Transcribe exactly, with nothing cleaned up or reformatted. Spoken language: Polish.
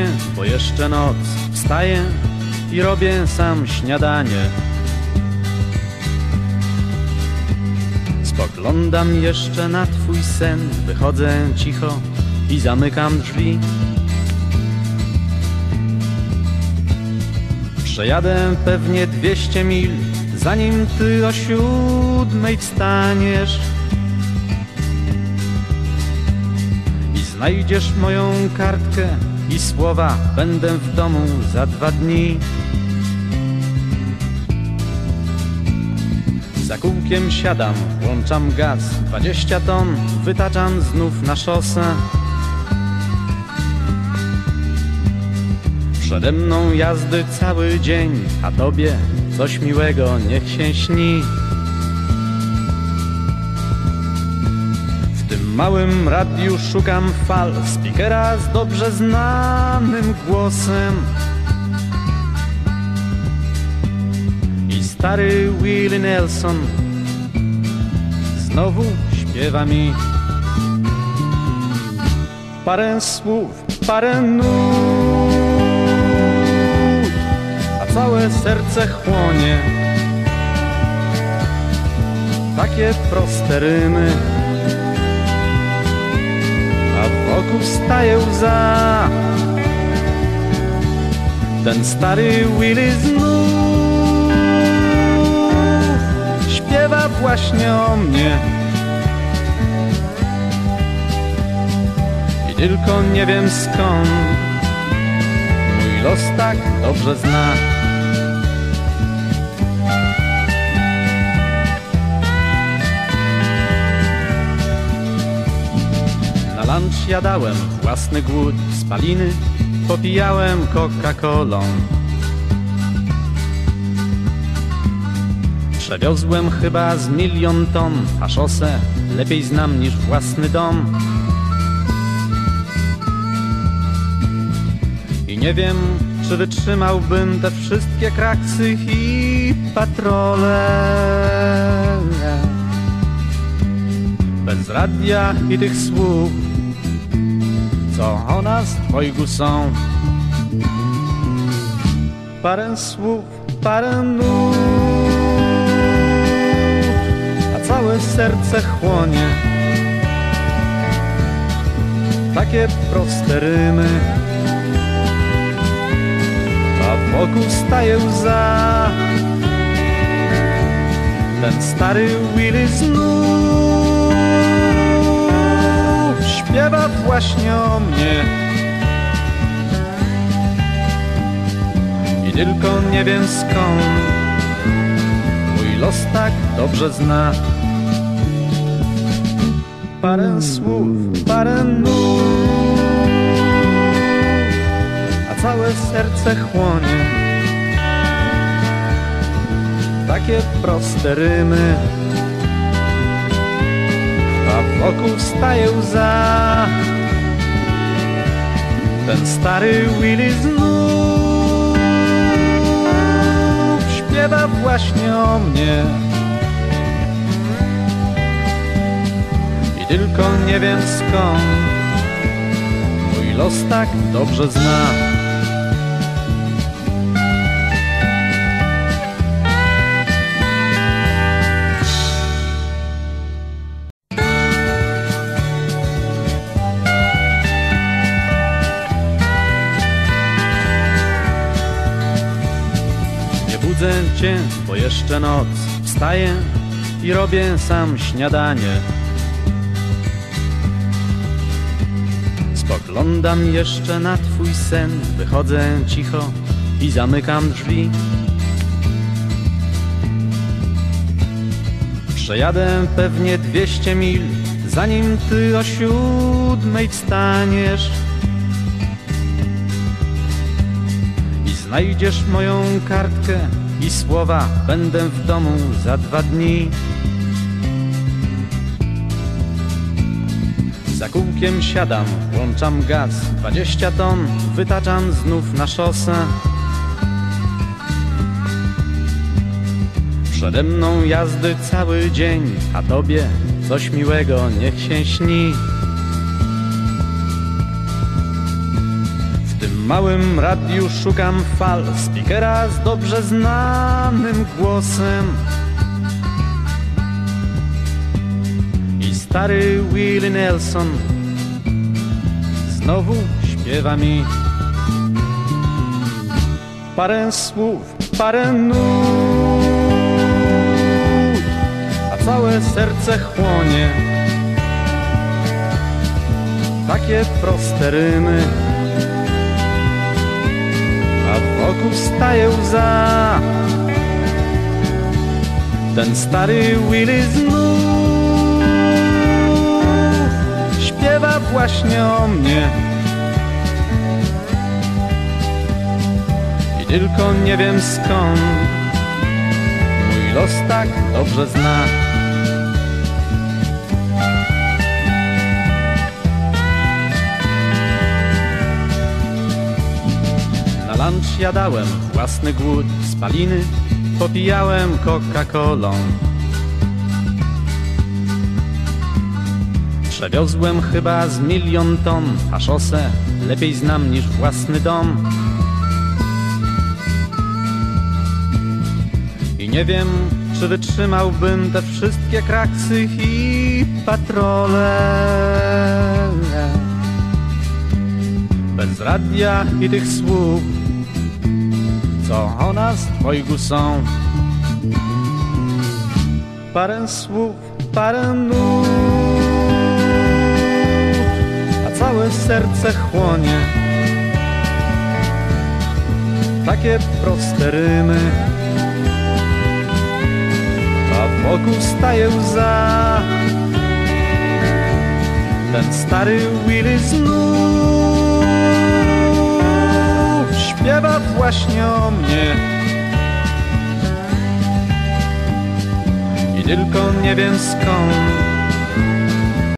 cię, bo jeszcze noc. Wstaję i robię sam śniadanie. Spoglądam jeszcze na twój sen. Wychodzę cicho i zamykam drzwi. Przejadę pewnie dwieście mil, zanim ty o siódmej wstaniesz i znajdziesz moją kartkę i słowa: będę w domu za dwa dni. Za kółkiem siadam, włączam gaz, dwadzieścia ton wytaczam znów na szosę. Przede mną jazdy cały dzień, a tobie coś miłego niech się śni. W tym małym radiu szukam fal, speakera z dobrze znanym głosem. I stary Willie Nelson znowu śpiewa mi parę słów, parę nut, a całe serce chłonie takie proste rymy, a wokół staje łza. Ten stary Willie znów śpiewa właśnie o mnie i tylko nie wiem skąd mój los tak dobrze zna. Na lunch jadałem własny głód, spaliny popijałem Coca-Colą. Przewiozłem chyba z milion ton, a szosę lepiej znam niż własny dom. I nie wiem, czy wytrzymałbym te wszystkie kraksy i patrole. Bez radia i tych słów, co o nas dwojgu są. Parę słów, parę nut, a całe serce chłonie takie proste rymy, a wokół staje łza. Ten stary Willie znów śpiewa właśnie o mnie i tylko nie wiem skąd mój los tak dobrze zna. Parę słów, parę nut, a całe serce chłonie takie proste rymy, a wokół staje łza. Ten stary Willie znów śpiewa właśnie o mnie i tylko nie wiem skąd mój los tak dobrze zna. Budzę cię, bo jeszcze noc. Wstaję i robię sam śniadanie. Spoglądam jeszcze na twój sen. Wychodzę cicho i zamykam drzwi. Przejadę pewnie dwieście mil, zanim ty o siódmej wstaniesz i znajdziesz moją kartkę i słowa: będę w domu za dwa dni. Za kółkiem siadam, włączam gaz, dwadzieścia ton wytaczam znów na szosę. Przede mną jazdy cały dzień, a tobie coś miłego niech się śni. W tym małym radiu szukam fal, speakera z dobrze znanym głosem. I stary Willie Nelson znowu śpiewa mi parę słów, parę nut, a całe serce chłonie takie proste rymy, a wokół staje łza. Ten stary Willie znów śpiewa właśnie o mnie i tylko nie wiem skąd mój los tak dobrze zna. Na lunch jadałem własny głód, spaliny popijałem Coca-Colą. Przewiozłem chyba z milion ton, a szosę lepiej znam niż własny dom. I nie wiem, czy wytrzymałbym te wszystkie kraksy i patrole. Bez radia i tych słów, co o nas dwojgu są. Parę słów, parę nut, a całe serce chłonie takie proste rymy, a wokół staje łza. Ten stary Willie znów śpiewa właśnie o mnie i tylko nie wiem skąd